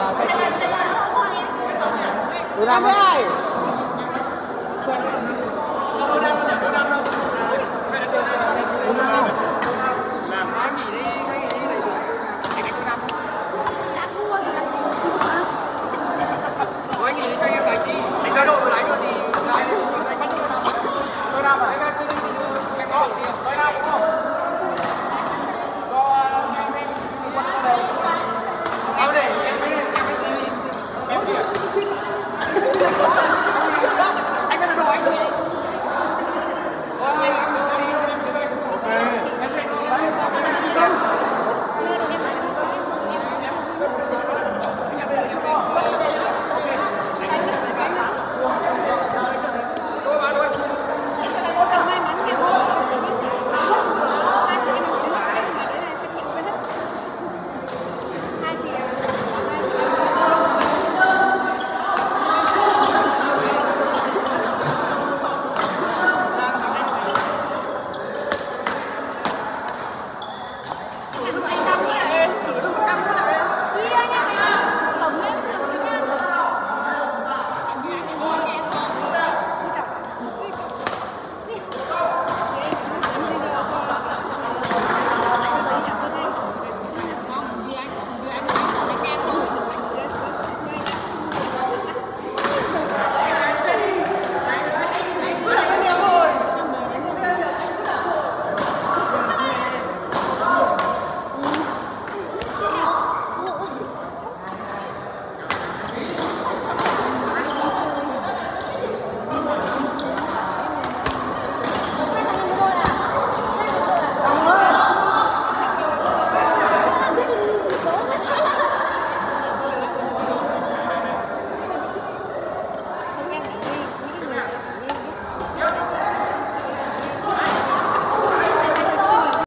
ดูดำไม่ได้ช่วยกันดูดำเราอย่าดูดำเรา